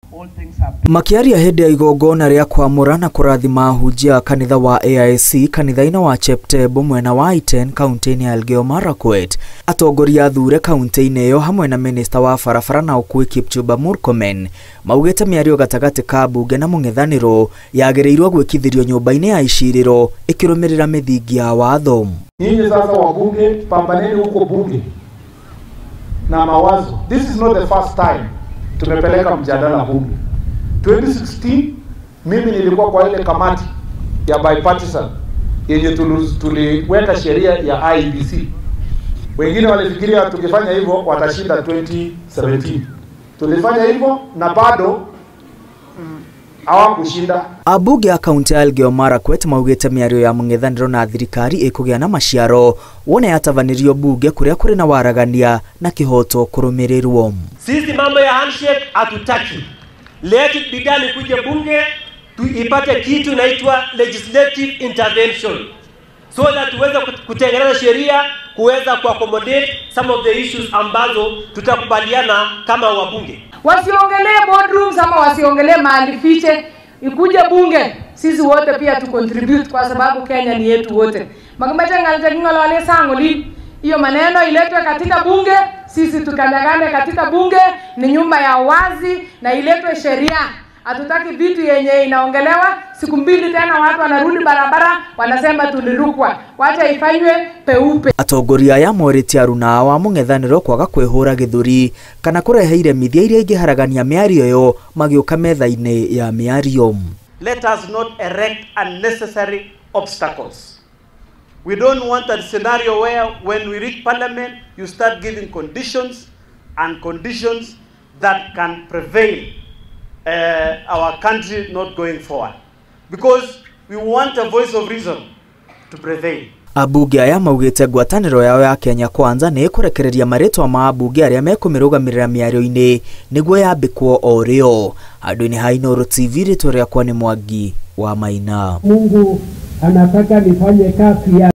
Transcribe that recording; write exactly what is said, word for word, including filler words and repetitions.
Makiaria hĩndĩ ya igongona rĩa kwamũra na kũrathima ahunjia kanitha wa A I C kanitha-inĩ wa Cheptebo mwena wa Iten kaunti-inĩ ya Elgeyo Marakwet, atongoria athure kaunti-inĩ ĩyo hamwe na minista wa barabara na ũkuui Kipchumba Murkomen maugĩte mĩario gatagatĩ ka ambunge na mũng'ethanĩro yagĩrĩirwo gwĩkithirio nyũmba-inĩ ya icirĩro ĩkĩrũmĩrĩra mĩthingi ya watho. Nyinyi sasa wabunge, pambaneni huko bunge na mawazo. This is not the first time tumepeleka mjadala bunge. twenty sixteen mimi nilikuwa kwa ile kamati ya bipartisan yenye tuliweka sheria ya I E B C. Wengine walifikiria tukifanya hivyo watashinda twenty seventeen. Tulifanya hivyo na bado hawakushinda. Ambunge a kaunti ya Elgeyo Marakwet maugĩte mĩario ya mũng'ethanĩro na thirikari ĩkũgĩa na maciaro wone yatabanĩrio bunge kũrĩa kũrĩ na waragania na kĩhoto kũrũmĩrĩrwo. Sisi mambo ya handshake hatutaki. Let it be done kuje bunge tuipate kitu inaitwa legislative intervention so that tuweze kutengeneza sheria kuweza kuaccommodate some of the issues ambazo tutakubaliana kama wabunge. Wasiongelee boardrooms ama wasiongelee mahali fiche, ikuje bunge sisi wote pia tu contribute kwa sababu Kenya ni yetu wote. Magamacha ngalajingola wale sangoli hiyo maneno iletwe katika bunge, sisi tukanyagane katika bunge, ni nyumba ya wazi na iletwe sheria. Hatutaki vitu yenye inaongelewa siku mbili tena watu wanarudi barabara wanasema tulirukwa. Wacha ifanywe peupe. Atongoria aya morĩtie aruna wa mũng'ethanĩro kwaga kwĩhũra gĩthũri kana kũrehe iremithia iria ingĩharagania mĩario ĩyo magĩũka metha-inĩ ya mĩario. Let us not erect unnecessary obstacles. We don't want a scenario where when we reach parliament, you start giving conditions and conditions that can prevail uh, our country not going forward. Because we want a voice of reason to prevail. Ambunge aya maugĩte ngwatanĩro yao ya Kenya Kwanza nĩ ĩkũrekereria marĩtwa ma ambunge arĩa mekũmĩrũgamĩrĩra mĩario-inĩ nĩguo yambĩkwo o rĩo. Handũ-inĩ ha Inooro T V rĩtwa rĩakwa nĩ Mwangi wa Maina. Mungu anataka nifanye kazi ya